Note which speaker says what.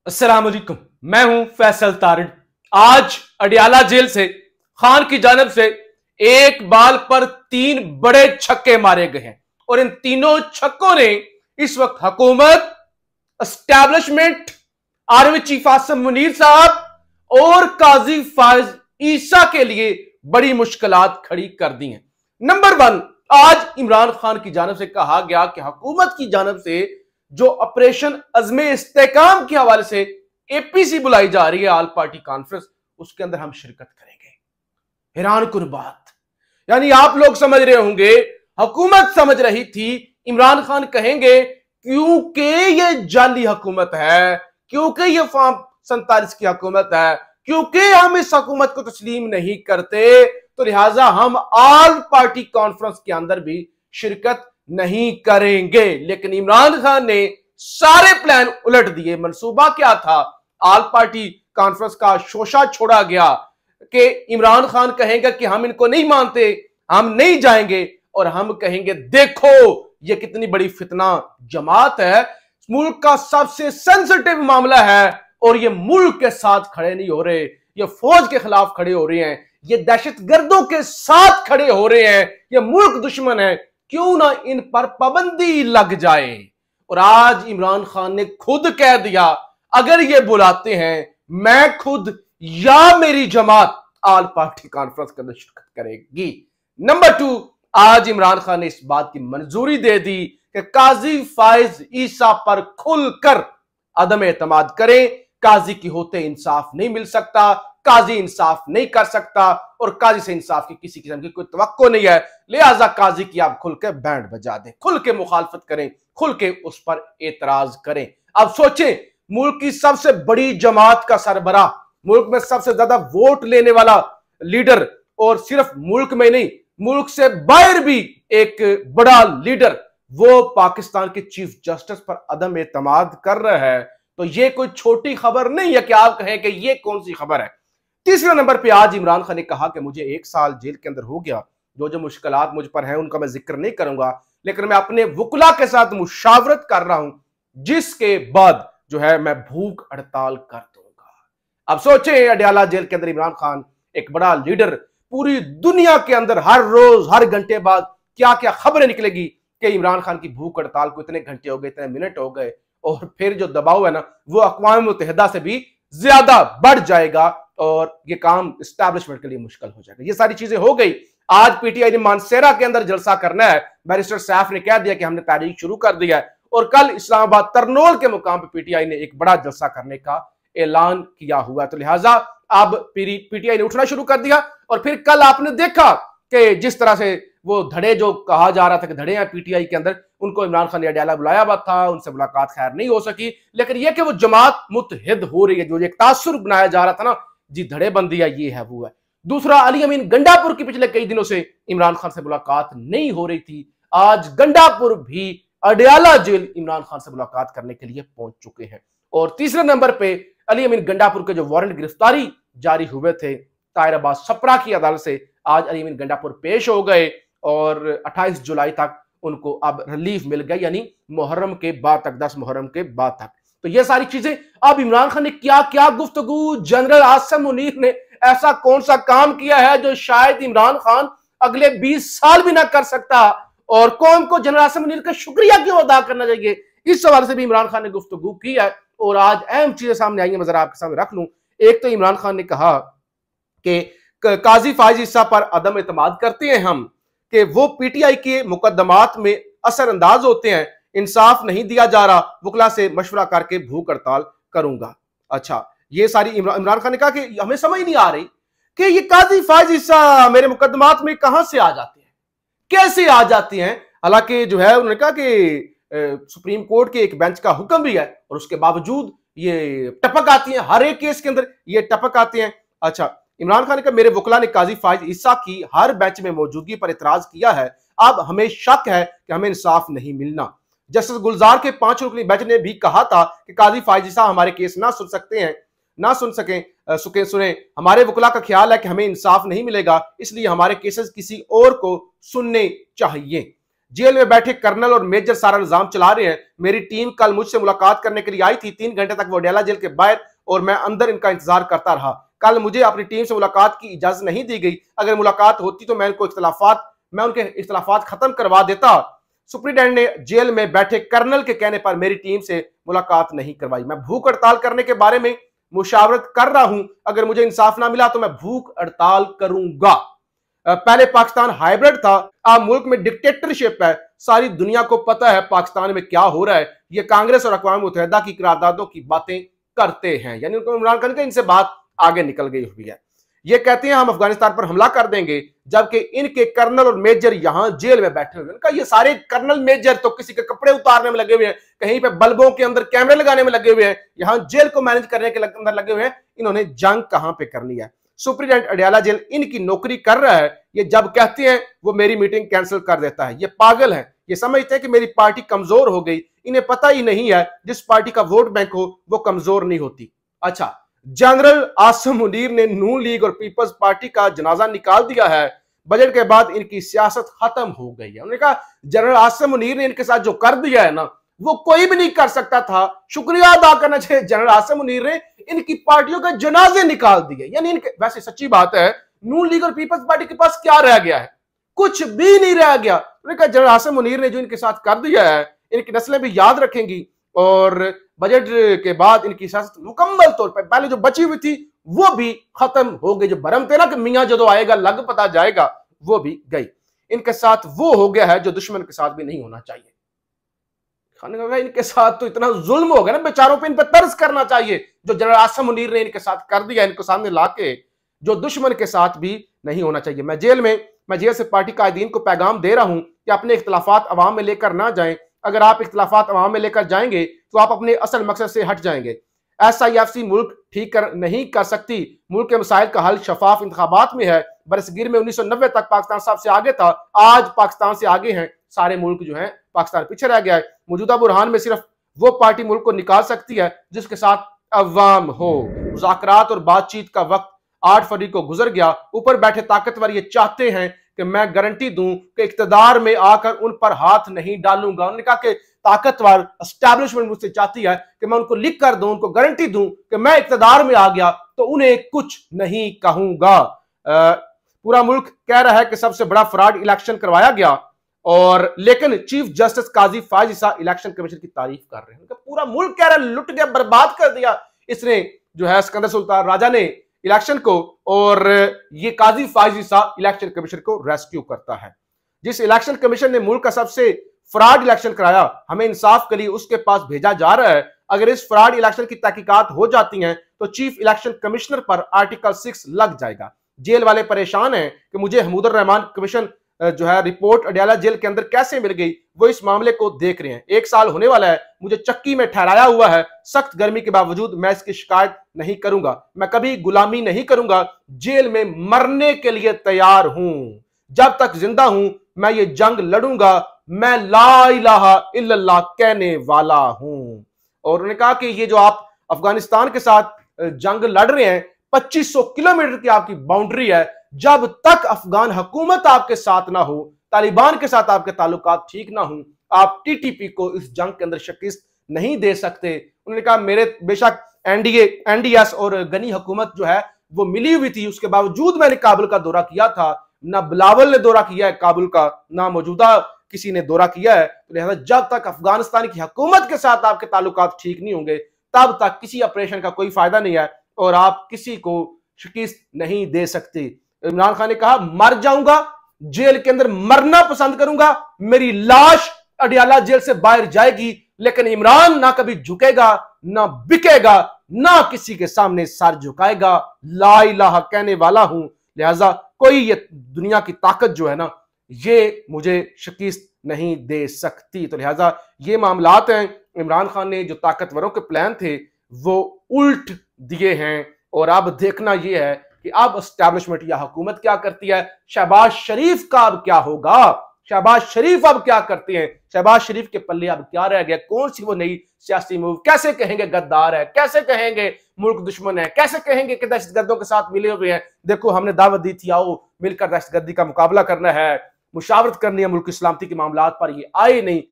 Speaker 1: अस्सलाम वालेकुम। मैं हूं फैसल तारिड। आज अडियाला जेल से खान की जानब से एक बाल पर 3 बड़े छक्के मारे गए हैं और इन तीनों छक्कों ने इस वक्त हुकूमत, establishment, army chief Asim Munir साहब और काजी फायज ईसा के लिए बड़ी मुश्किलात खड़ी कर दी हैं। नंबर 1, आज इमरान खान की जानब से कहा गया कि हुकूमत की जानब से जो ऑपरेशन अज़्मे इस्तेकाम के हवाले से एपीसी बुलाई जा रही है, ऑल पार्टी कॉन्फ्रेंस, उसके अंदर हम शिरकत करेंगे। हैरान कुन बात, यानी आप लोग समझ रहे होंगे, हुकूमत समझ रही थी इमरान खान कहेंगे क्योंकि ये जाली हुकूमत है, क्योंकि ये फॉर्म 47 की हुकूमत है, क्योंकि हम इस हुकूमत को तस्लीम नहीं करते, तो लिहाजा हम ऑल पार्टी कॉन्फ्रेंस के अंदर भी शिरकत नहीं करेंगे। लेकिन इमरान खान ने सारे प्लान उलट दिए। मंसूबा क्या था? ऑल पार्टी कॉन्फ्रेंस का शोशा छोड़ा गया कि इमरान खान कहेंगे कि हम इनको नहीं मानते, हम नहीं जाएंगे, और हम कहेंगे देखो ये कितनी बड़ी फितना जमात है, मुल्क का सबसे सेंसिटिव मामला है और ये मुल्क के साथ खड़े नहीं हो रहे, ये फौज के खिलाफ खड़े हो रहे हैं, ये दहशतगर्दों के साथ खड़े हो रहे हैं, ये मुल्क दुश्मन है, क्यों ना इन पर पाबंदी लग जाए। और आज इमरान खान ने खुद कह दिया अगर ये बुलाते हैं मैं खुद या मेरी जमात ऑल पार्टी कॉन्फ्रेंस के अंदर शिरकत करेगी। नंबर 2, आज इमरान खान ने इस बात की मंजूरी दे दी कि काजी फायज ईसा पर खुलकर अदम एतमाद करें। काजी की होते इंसाफ नहीं मिल सकता, काजी इंसाफ नहीं कर सकता और काजी से इंसाफ की किसी किस्म की कोई तवक्को नहीं है, लिहाजा काजी की आप खुल के बैंड बजा दें, खुल के मुखालफत करें, खुल के उस पर एतराज करें। अब सोचें, मुल्क की सबसे बड़ी जमात का सरबराह, मुल्क में सबसे ज्यादा वोट लेने वाला लीडर, और सिर्फ मुल्क में नहीं मुल्क से बाहर भी एक बड़ा लीडर, वो पाकिस्तान के चीफ जस्टिस पर अदम एतमाद कर रहा है, तो ये कोई छोटी खबर नहीं है कि आप कहें कि ये कौन सी खबर है। तीसरे नंबर पे आज इमरान खान ने कहा कि मुझे 1 साल जेल के अंदर हो गया, जो जो मुश्किलात मुझ पर हैं उनका मैं जिक्र नहीं करूंगा, लेकिन मैं अपने वकुला के साथ मुशावरत कर रहा हूं, जिसके बाद जो है मैं भूख हड़ताल कर दूंगा। अब सोचें, अडियाला जेल के अंदर इमरान खान एक बड़ा लीडर, पूरी दुनिया के अंदर हर रोज हर घंटे बाद क्या क्या खबरें निकलेगी कि इमरान खान की भूख हड़ताल को इतने घंटे हो गए, इतने मिनट हो गए, और फिर जो दबाव है ना वो अक़वाम मुत्तहिदा से भी ज्यादा बढ़ जाएगा और ये काम इस्टेब्लिशमेंट के लिए मुश्किल हो जाएगा। ये सारी चीजें हो गई। आज पीटीआई ने मानसेरा के अंदर जलसा करना है, बैरिस्टर सैफ ने कह दिया कि हमने तारीख शुरू कर दिया है, और कल इस्लामाबाद तरनोल के मुकाम पर पीटीआई ने एक बड़ा जलसा करने का ऐलान किया हुआ, तो लिहाजा अब पीटीआई ने उठना शुरू कर दिया। और फिर कल आपने देखा कि जिस तरह से वो धड़े, जो कहा जा रहा था कि धड़े हैं पीटीआई के अंदर, उनको इमरान खान ने अडियाला बुलाया हुआ था, उनसे मुलाकात खैर नहीं हो सकी, लेकिन यह कि वो जमात मुत्तहिद हो रही है, जो एक तासुर बनाया जा रहा था ना, जी धड़े बंदी है, ये है वो है। दूसरा, अली अमीन गंडापुर की पिछले कई दिनों से इमरान खान से मुलाकात नहीं हो रही थी, आज गंडापुर भी अडियाला जेल इमरान खान से मुलाकात करने के लिए पहुंच चुके हैं। और तीसरे नंबर पे अली अमीन गंडापुर के जो वारंट गिरफ्तारी जारी हुए थे ताहिर अब्बास छपरा की अदालत से, आज अली अमीन गंडापुर पेश हो गए और 28 जुलाई तक उनको अब रिलीफ मिल गई, यानी मुहर्रम के बाद तक, 10 मुहर्रम के बाद तक। तो ये सारी चीजें, अब इमरान खान ने क्या क्या गुफ्तगू, जनरल आसिम मुनीर ने ऐसा कौन सा काम किया है जो शायद इमरान खान अगले 20 साल भी ना कर सकता, और कौम को जनरल आसिम मुनीर का शुक्रिया क्यों अदा करना चाहिए, इस सवाल से भी इमरान खान ने गुफ्तगू की है। और आज अहम चीजें सामने आई हैं, मैं जरा आपके सामने रख लूं। एक तो इमरान खान ने कहा कि काजी फायज ईसा पर अदम एतमाद करते हैं हम, कि वो पीटीआई के मुकदमात में असरअंदाज होते हैं, इंसाफ नहीं दिया जा रहा, वकला से मशवरा करके भूख हड़ताल करूंगा। अच्छा, ये सारी इमरान खान ने कहा कि हमें समझ नहीं आ रही कि ये काजी फायज ईसा मेरे मुकदमात में कहां से आ जाते हैं, कैसे आ जाते हैं। हालांकि जो है उन्होंने कहा कि सुप्रीम कोर्ट के एक बेंच का हुक्म भी है और उसके बावजूद ये टपक आती है, हर एक केस के अंदर ये टपक आते हैं। अच्छा, इमरान खान ने कहा मेरे वकला ने काजी फायज ईसा की हर बेंच में मौजूदगी पर इतराज किया है, अब हमें शक है कि हमें इंसाफ नहीं मिलना। जस्टिस गुलजार के 5 रुकनी बेंच ने भी कहा था कि काजी फायज ईसा हमारे केस ना सुन सकते हैं, ना सुन सकें सुने, हमारे वकला का ख्याल है कि हमें इंसाफ नहीं मिलेगा, इसलिए हमारे केसेस किसी और को सुनने चाहिए। जेल में बैठे कर्नल और मेजर सारा निजाम चला रहे हैं। मेरी टीम कल मुझसे मुलाकात करने के लिए आई थी। 3 घंटे तक वो अडयाला जेल के बाहर और मैं अंदर इनका इंतजार करता रहा। कल मुझे अपनी टीम से मुलाकात की इजाजत नहीं दी गई। अगर मुलाकात होती तो मैं उनके इख्तलाफात खत्म करवा देता। सुप्रीडेंट ने जेल में बैठे कर्नल के कहने पर मेरी टीम से मुलाकात नहीं करवाई। मैं भूख हड़ताल करने के बारे में मुशावरत कर रहा हूं। अगर मुझे इंसाफ ना मिला तो मैं भूख हड़ताल करूंगा। पहले पाकिस्तान हाइब्रिड था, अब मुल्क में डिक्टेटरशिप है। सारी दुनिया को पता है पाकिस्तान में क्या हो रहा है। ये कांग्रेस और अक़वाम मुत्तहिदा की करारदादों की बातें करते हैं, यानी उनको इमरान खान के इनसे बात आगे निकल गई हुई है। ये कहते हैं हम अफगानिस्तान पर हमला कर देंगे, जबकि इनके कर्नल और मेजर यहां जेल में बैठे हुए हैं। इनका ये सारे कर्नल मेजर तो किसी के कपड़े उतारने में लगे हुए हैं, कहीं पे बल्बों के अंदर कैमरे लगाने में लगे हुए हैं, यहां जेल को मैनेज करने के अंदर लगे हुए हैं। इन्होंने जंग कहां पे करनी है। सुप्रीडेंट अडयाला जेल इनकी नौकरी कर रहा है। ये जब कहते हैं वो मेरी मीटिंग कैंसिल कर देता है। ये पागल है, ये समझते हैं कि मेरी पार्टी कमजोर हो गई। इन्हें पता ही नहीं है जिस पार्टी का वोट बैंक हो वो कमजोर नहीं होती। अच्छा, जनरल आसिम मुनीर ने नून लीग और पीपल्स पार्टी का जनाजा निकाल दिया है। बजट के बाद इनकी सियासत खत्म हो गई है। उन्होंने कहा जनरल आसिम मुनीर ने इनके साथ जो कर दिया है ना, वो कोई भी नहीं कर सकता था। शुक्रिया अदा करना चाहिए जनरल आसिम मुनीर ने, इनकी पार्टियों के जनाजे निकाल दिए। यानी इनके, वैसे सच्ची बात है, नून लीग और पीपल्स पार्टी के पास क्या रह गया है? कुछ भी नहीं रह गया। उन्होंने कहा जनरल आसिम मुनीर ने जो इनके साथ कर दिया है, इनकी नस्लें भी याद रखेंगी और बजट के बाद इनकी सियासत मुकम्मल तौर पर पहले जो बची हुई थी वो भी खत्म हो गई। जो भरम थे ना कि मियां जो आएगा लग पता जाएगा, वो भी गई। इनके साथ वो हो गया है जो दुश्मन के साथ भी नहीं होना चाहिए। इनके साथ तो इतना जुल्म हो गया ना, बेचारों पे इन पर तर्ज करना चाहिए। जो जनरल आसिम मुनीर ने इनके साथ कर दिया, इनको सामने लाके, जो दुश्मन के साथ भी नहीं होना चाहिए। मैं जेल से पार्टी कायदीन को पैगाम दे रहा हूं कि अपने इख्तलाफात अवाम में लेकर ना जाएं। अगर आप इख्तलाफात अवाम में लेकर जाएंगे तो आप अपने असल मकसद से हट जाएंगे। SIFC मुल्क ठीक नहीं कर सकती। मुल्क के मसाइल का हल शफाफ इंतखाबात में है। बरसगीर में 1990 तक पाकिस्तान सबसे आगे था, आज पाकिस्तान से आगे हैं सारे मुल्क जो हैं, पाकिस्तान पीछे रह गया है। मौजूदा बुरहान में सिर्फ वो पार्टी मुल्क को निकाल सकती है जिसके साथ अवाम हो। मुज़ाकरात और बातचीत का वक्त 8 फरवरी को गुजर गया। ऊपर बैठे ताकतवर ये चाहते हैं कि मैं गारंटी दूं कि इक्तदार में आकर उन पर हाथ नहीं डालूंगा। उन्होंने कहा कि ताकतवर एस्टैब्लिशमेंट मुझसे चाहती है कि मैं उनको लिख कर दूं, उनको गारंटी दूं कि मैं इक्तदार में आ गया तो उन्हें कुछ नहीं कहूंगा। पूरा मुल्क कह रहा है कि सबसे बड़ा फ्रॉड इलेक्शन करवाया गया, और लेकिन chief justice Qazi Faez Isa election commission की तारीफ कर रहे हैं। पूरा मुल्क कह रहा है लुट गया, बर्बाद कर दिया इसने, जो है सिकंदर सुल्तान राजा ने इलेक्शन को, और ये काजी फायज ईसा इलेक्शन कमीशन को रेस्क्यू करता है। जिस इलेक्शन कमीशन ने मुल्क का सबसे फ्रॉड इलेक्शन कराया, हमें इंसाफ के लिए उसके पास भेजा जा रहा है। अगर इस फ्रॉड इलेक्शन की तहकीकात हो जाती हैं तो चीफ इलेक्शन कमिश्नर पर आर्टिकल 6 लग जाएगा। जेल वाले परेशान हैं कि मुझे हमीदुर रहमान कमीशन जो है रिपोर्ट अडयाला जेल के अंदर कैसे मिल गई, वो इस मामले को देख रहे हैं। 1 साल होने वाला है, मुझे चक्की में ठहराया हुआ है। सख्त गर्मी के बावजूद मैं इसकी शिकायत नहीं करूंगा। मैं कभी गुलामी नहीं करूंगा। जेल में मरने के लिए तैयार हूं। जब तक जिंदा हूं मैं ये जंग लड़ूंगा। मैं ला इलाहा इल्लल्लाह कहने वाला हूं। और उन्होंने कहा कि ये जो आप अफगानिस्तान के साथ जंग लड़ रहे हैं, 2500 किलोमीटर की आपकी बाउंड्री है। जब तक अफगान हुकूमत आपके साथ ना हो, तालिबान के साथ आपके ताल्लुकात ठीक ना हो, आप TTP को इस जंग के अंदर शिकस्त नहीं दे सकते। उन्होंने कहा मेरे बेशक NDS और गनी हुकूमत जो है वो मिली हुई थी, उसके बावजूद मैंने काबुल का दौरा किया था। ना बिलावल ने दौरा किया है काबुल का, ना मौजूदा किसी ने दौरा किया है। तो लिहाजा जब तक अफगानिस्तान की हुकूमत के साथ आपके ताल्लुकात ठीक नहीं होंगे, तब तक किसी ऑपरेशन का कोई फायदा नहीं है और आप किसी को शिकस्त नहीं दे सकते। इमरान खान ने कहा मर जाऊंगा, जेल के अंदर मरना पसंद करूंगा, मेरी लाश अडयाला जेल से बाहर जाएगी, लेकिन इमरान ना कभी झुकेगा, ना बिकेगा, ना किसी के सामने सर झुकाएगा। ला इलाहा कहने वाला हूं। लिहाजा कोई ये दुनिया की ताकत जो है ना, ये मुझे शिकस्त नहीं दे सकती। तो लिहाजा ये मामलात हैं। इमरान खान ने जो ताकतवरों के प्लान थे वो उल्ट दिए हैं, और अब देखना यह है कि अब एस्टैब्लिशमेंट या हुकूमत क्या करती है। शहबाज शरीफ का अब क्या होगा? शहबाज शरीफ अब क्या करते हैं? शहबाज शरीफ के पल्ले अब क्या रह गया? कौन सी वो नई सियासी मूव? कैसे कहेंगे गद्दार है, कैसे कहेंगे मुल्क दुश्मन है, कैसे कहेंगे कि दहशतगर्दों के साथ मिले हुए हैं? देखो हमने दावत दी थी, आओ मिलकर दहशतगर्दी का मुकाबला करना है। मुशावरत करनी है मुल्क की सलामती के मामलात पर, ये आए नहीं।